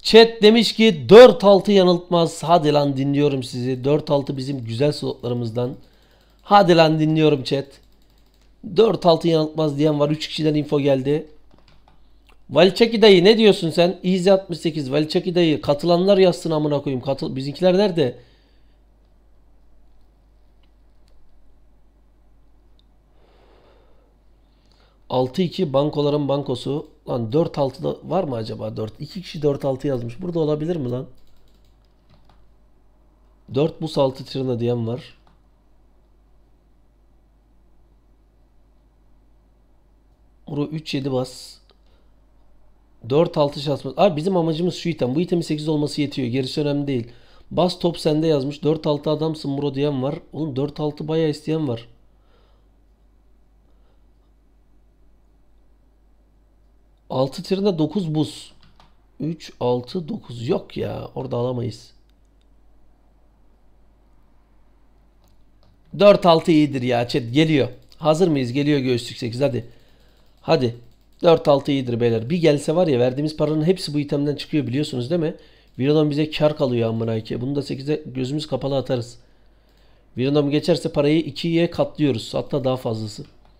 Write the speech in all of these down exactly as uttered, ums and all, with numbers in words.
Chat demiş ki dört altı yanıltmaz. Hadi lan dinliyorum sizi. dört altı bizim güzel slotlarımızdan. Hadi lan dinliyorum chat. dört altı yanıltmaz diyen var. üç kişiden info geldi. Valçaki dayı ne diyorsun sen? Easy altmış sekiz. Valçaki dayı. Katılanlar yazsın amına koyayım. Katıl Bizimkiler nerede? altı iki bankoların bankosu. Lan dört altıda var mı acaba dört? iki kişi dört altı yazmış. Burada olabilir mi lan? dört bus altı tırna diyen var. Muro üç yedi bas. dört altı şansımız. Abi bizim amacımız şu item. Bu itemin sekiz olması yetiyor. Gerisi önemli değil. Bas top sende yazmış. dört altı adamsın Muro diyen var. Oğlum dört altı bayağı isteyen var. altı tırna dokuz buz. üç altı dokuz yok ya. Orada alamayız. dört altı iyidir ya. Chat geliyor. Hazır mıyız? Geliyor göğüslük sekiz hadi. Hadi. dört altı iyidir beyler. Bir gelse var ya verdiğimiz paranın hepsi bu itemden çıkıyor biliyorsunuz değil mi? Viradom bize kar kalıyor amına ki. Bunu da sekize gözümüz kapalı atarız. Viradom geçerse parayı ikiye katlıyoruz. Hatta daha fazlası.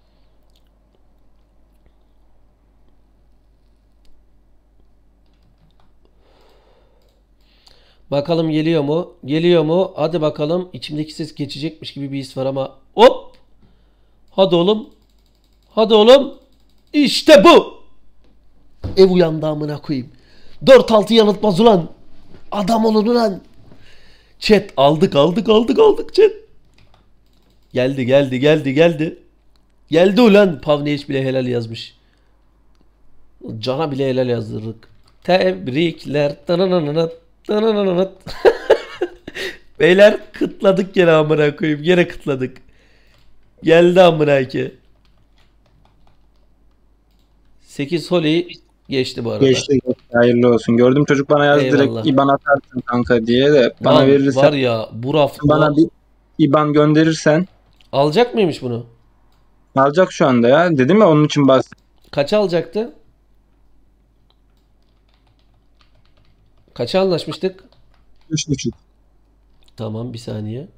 Bakalım geliyor mu? Geliyor mu? Hadi bakalım. İçimdeki ses geçecekmiş gibi bir his var ama. Hop! Hadi oğlum. Hadi oğlum. İşte bu. Ev uyandı amına koyayım. dört altı yanıltmaz ulan. Adam olun ulan. Chat aldık aldık aldık aldık chat. Geldi geldi geldi geldi. Geldi ulan. Pavneyiç bile helal yazmış. Cana bile helal yazdırdık. Tebrikler. Tanananat. Tanananat. Beyler kıtladık gene amına koyayım. Gene kıtladık. Geldi amına ki. sekiz Holy geçti bu arada. Geçti, geçti. Hayırlı olsun. Gördüm çocuk bana yazdı Eyvallah. direkt İban atarsın kanka diye de bana Lan verirsen var ya bu rafta bana bir İban gönderirsen alacak mıymış bunu? alacak şu anda ya. Dedim ya onun için bas. Kaça alacaktı? Kaça anlaşmıştık? üç buçuk. Tamam bir saniye.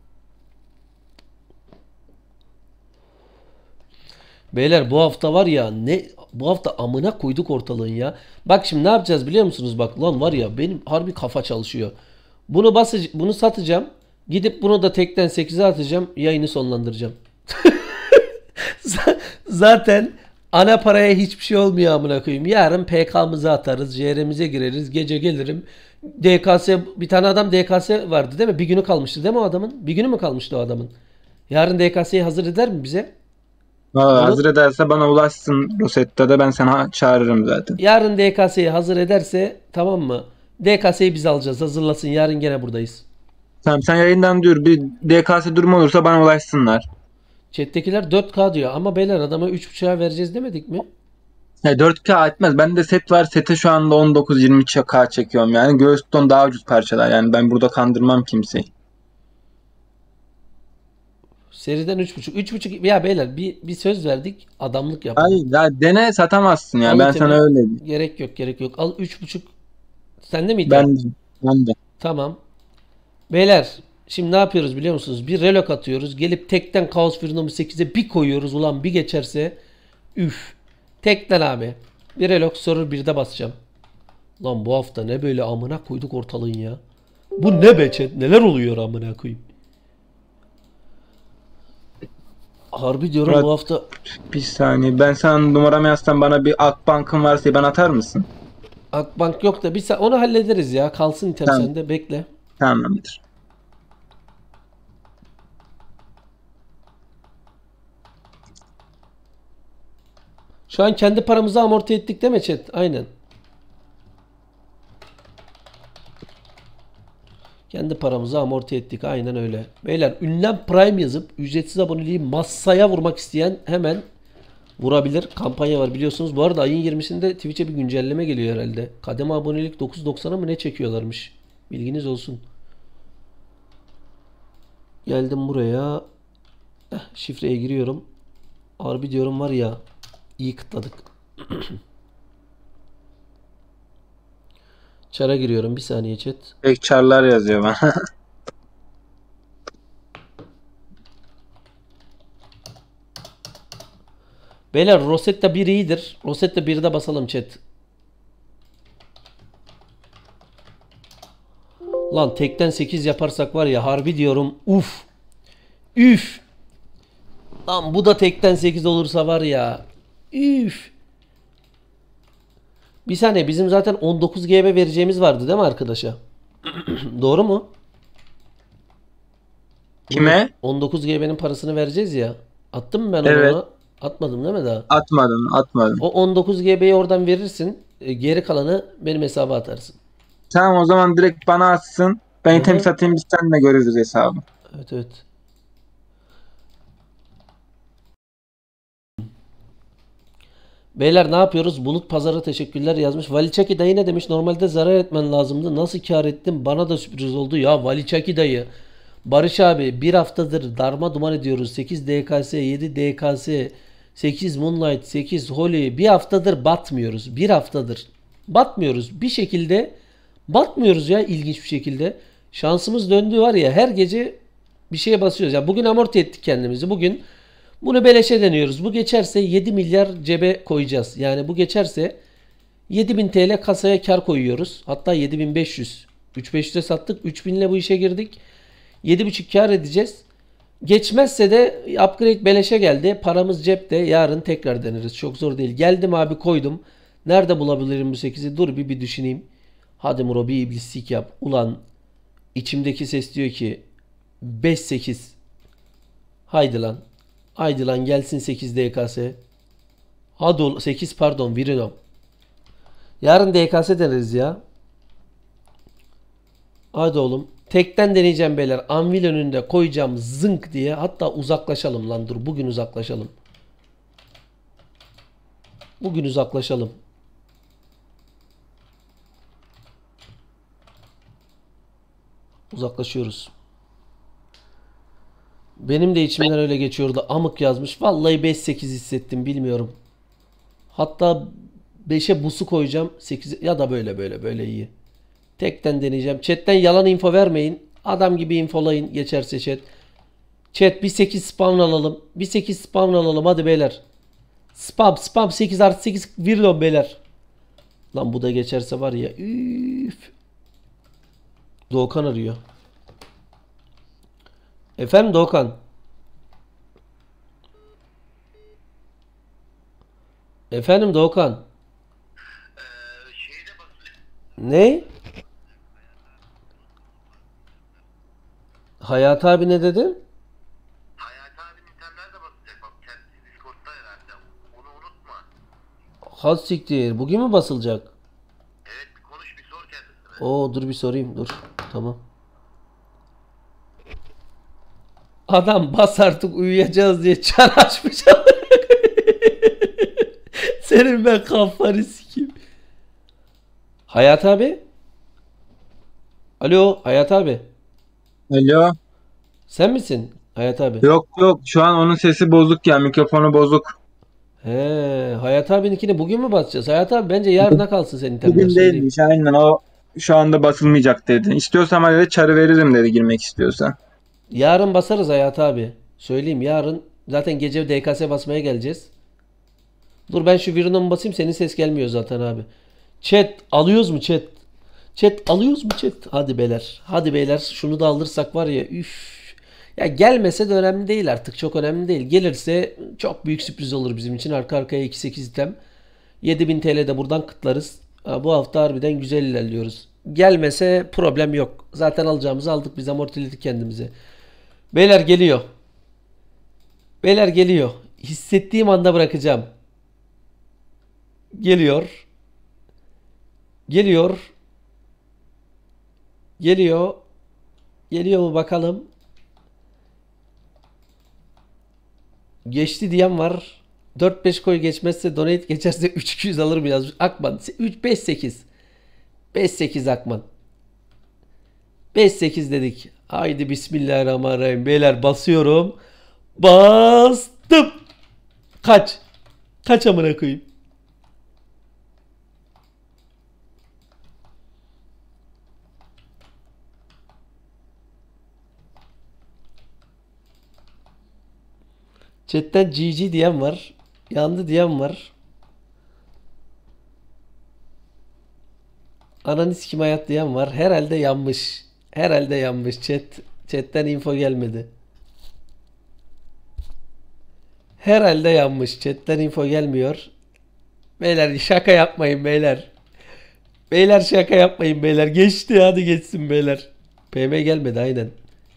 Beyler bu hafta var ya ne bu hafta amına koyduk ortalığın ya. Bak şimdi ne yapacağız biliyor musunuz? Bak lan var ya benim harbi kafa çalışıyor. Bunu basıcı, bunu satacağım. Gidip bunu da tekten sekize atacağım. Yayını sonlandıracağım. Zaten ana paraya hiçbir şey olmuyor amına koyayım. Yarın P K'mızı atarız. C R'mize gireriz. Gece gelirim. D K S bir tane adam D K S vardı değil mi? Bir günü kalmıştı değil mi o adamın? Bir günü mü kalmıştı o adamın? Yarın D K S'yi hazır eder mi bize? Valla Bunu hazır ederse bana ulaşsın Rosetta'da ben sana çağırırım zaten. yarın D K S'yi hazır ederse tamam mı? D K S'yi biz alacağız. Hazırlasın. Yarın gene buradayız. Tamam sen yayından dur bir D K S durumu olursa bana ulaşsınlar. Chat'tekiler dört K diyor. Ama beyler adama üç buçuğa vereceğiz demedik mi? Ya dört K etmez. Bende set var. Sete şu anda on dokuz yirmi K çekiyorum. Yani Göğüston daha ucuz parçalar. Yani ben burada kandırmam kimseyi. Seriden üç buçuk. üç buçuk ya beyler bir, bir söz verdik. Adamlık yapalım. Hayır ya dene satamazsın ya. Al Ben itemi. sana öyle diyeyim. Gerek yok gerek yok. Al üç buçuk. Sende mi item? Ben de. Ben de. Tamam. Beyler şimdi ne yapıyoruz biliyor musunuz? Bir relok atıyoruz. Gelip tekten Kaos Fırınımı sekize bir koyuyoruz. Ulan bir geçerse üf. Tekten abi. Bir relok sorur bir de basacağım. Lan bu hafta ne böyle amına koyduk ortalığın ya. Bu ne be chat? Neler oluyor amına koyayım. Harbi diyorum Murat, bu hafta bir saniye. Ben sana numaramı yazsam bana bir Akbank'ın varsa bana atar mısın? Akbank yok da bir sa- onu hallederiz ya. Kalsın item Tamam. sende bekle. Tamamdır. Şu an kendi paramızı amorti ettik değil mi chat? Aynen. Kendi paramızı amorti ettik. Aynen öyle. Beyler ünlem prime yazıp ücretsiz aboneliği masaya vurmak isteyen hemen vurabilir. Kampanya var biliyorsunuz. Bu arada ayın yirmisinde Twitch'e bir güncelleme geliyor herhalde. Kademe abonelik dokuz doksana mı ne çekiyorlarmış. Bilginiz olsun. Geldim buraya. Eh, şifreye giriyorum. Harbi diyorum var ya. İyi kıtladık. Çara giriyorum. Bir saniye chat. Tek çarlar yazıyor bana. Beyler Rosetta bir iyidir. Rosetta bir'e de basalım chat. Lan tekten sekiz yaparsak var ya harbi diyorum. Uf. Üf. Lan bu da tekten sekiz olursa var ya. Üf. Bir saniye bizim zaten on dokuz G B vereceğimiz vardı değil mi arkadaşa? Doğru mu? Kime? on dokuz G B'nin parasını vereceğiz ya. Attım mı ben onu Evet. ona? Atmadım değil mi daha? Atmadım, atmadım. O on dokuz G B'yi oradan verirsin. E, Geri kalanı benim hesaba atarsın. Tamam, o zaman direkt bana atsın. Ben Hı item hı. satayım, biz seninle görürüz hesabı. Evet evet. Beyler ne yapıyoruz? Bulut Pazar'a teşekkürler yazmış. Valiçaki dayı ne demiş? Normalde zarar etmen lazımdı. Nasıl kar ettin? Bana da sürpriz oldu. Ya Valiçaki dayı. Barış abi bir haftadır darma duman ediyoruz. sekiz D K S, yedi D K S, sekiz Moonlight, sekiz Holy. Bir haftadır batmıyoruz. Bir haftadır. Batmıyoruz. Bir şekilde batmıyoruz ya ilginç bir şekilde. Şansımız döndü var ya her gece bir şeye basıyoruz. Ya bugün amorti ettik kendimizi. Bugün bunu beleşe deniyoruz. Bu geçerse yedi milyar cebe koyacağız. Yani bu geçerse yedi bin T L kasaya kar koyuyoruz. Hatta yedi bin beş yüz. üç bin beş yüze sattık. üç bin ile bu işe girdik. yedi buçuk kar edeceğiz. Geçmezse de upgrade beleşe geldi. Paramız cepte. Yarın tekrar deneriz. Çok zor değil. Geldim abi koydum. Nerede bulabilirim bu sekizi? Dur bir bir düşüneyim. Hadi Muro bir iblislik yap. Ulan içimdeki ses diyor ki beş sekiz. Haydi lan. Haydi lan gelsin sekiz D K S. Hadi ol sekiz pardon Virinom. Yarın D K S deneriz ya. Hadi oğlum. Tekten deneyeceğim beyler. Anvil önünde koyacağım zınk diye. Hatta uzaklaşalım lan dur. Bugün uzaklaşalım. Bugün uzaklaşalım. Uzaklaşıyoruz. Benim de içimden öyle geçiyordu. Amık yazmış. Vallahi beş sekiz hissettim bilmiyorum. Hatta beşe busu koyacağım. sekiz ya da böyle böyle böyle iyi. Tekten deneyeceğim. Chat'ten yalan info vermeyin. Adam gibi infolayın geçerse chat. Chat bir sekiz spawn alalım. Bir sekiz spawn alalım hadi beyler. Spam spam sekiz artı sekiz virlon beyler. Lan bu da geçerse var ya. Üf. Doğukan arıyor. Efendim Doğukan. Efendim Doğukan. Ne? Hayat abi ne dedi? Hayati abinin itemler de basacak bak kendisi Discord'da herhalde. Onu unutma. Has siktir. Bugün mü basılacak? Evet bir konuş bir sor kendisine. Oo dur bir sorayım dur. Tamam. Adam bas artık uyuyacağız diye çar açmış. Senin ben kafanı sikeyim. Hayat abi. Alo Hayat abi. Alo. Sen misin Hayat abi? Yok yok, şu an onun sesi bozuk ya, mikrofonu bozuk. He, Hayat abininkini bugün mü basacağız? Hayat abi bence yarına kalsın senin internet. Bugün değilmiş, aynen, o şu anda basılmayacak dedi. İstiyorsan hadi de çarı veririm dedi, girmek istiyorsan. Yarın basarız Hayat abi. Söyleyeyim yarın zaten gece D K S basmaya geleceğiz. Dur ben şu Virun'a basayım senin ses gelmiyor zaten abi. Chat alıyoruz mu chat? Chat alıyoruz mu chat? Hadi beyler. Hadi beyler şunu da alırsak var ya üf. Ya gelmese de önemli değil artık. Çok önemli değil. Gelirse çok büyük sürpriz olur bizim için. Arka arkaya iki sekiz item. yedi bin T L de buradan kıtlarız. Ha, bu hafta harbiden güzel ilerliyoruz. Gelmese problem yok. Zaten alacağımızı aldık. Biz amortiledik kendimizi. Beyler geliyor. Beyler geliyor. Hissettiğim anda bırakacağım. Geliyor. Geliyor. Geliyor. Geliyor mu bakalım. Geçti diyen var. dört beş koy geçmezse donate geçerse üç iki yüz alır mı yazmış. Akman. üç beş sekiz. beş sekiz Akman. beş sekiz dedik. Haydi bismillahirrahmanirrahim. Beyler basıyorum. Bastım. Kaç. Kaç amına koyayım. Chatten G G diyen var. Yandı diyen var. Ananı sikim hayat diyen var. Herhalde yanmış. Herhalde yanmış chat. Chatten info gelmedi. Herhalde yanmış. Chatten info gelmiyor. Beyler şaka yapmayın beyler. Beyler şaka yapmayın beyler. Geçti hadi geçsin beyler. P M gelmedi aynen.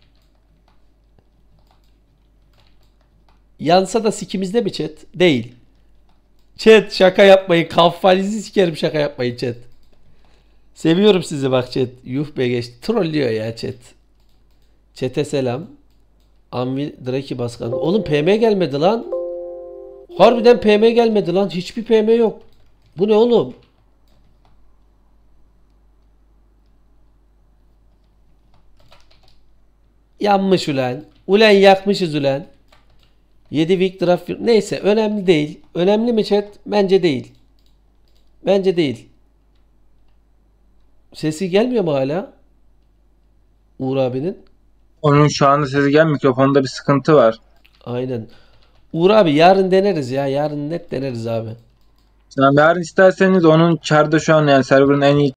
Yansa da sikimizde mi chat? Değil. Chat şaka yapmayın. Kafanizi sikerim şaka yapmayın chat. Seviyorum sizi bak chat. Yuh be geçti. Trollüyor ya chat. Chat'e selam. Anvil Draki Baskan. Oğlum P M gelmedi lan. Harbiden P M gelmedi lan. Hiçbir P M yok. Bu ne oğlum? Yanmış ulan. Ulan yakmışız ulan. yedi week draft. Neyse önemli değil. Önemli mi chat? Bence değil. Bence değil. Sesi gelmiyor mu hala? Uğur abinin. Onun şu anda sesi gel, mikrofonda bir sıkıntı var. Aynen. Uğur abi yarın deneriz ya. Yarın net deneriz abi. Yani yarın isterseniz onun çarda şu an yani server'ın en iyi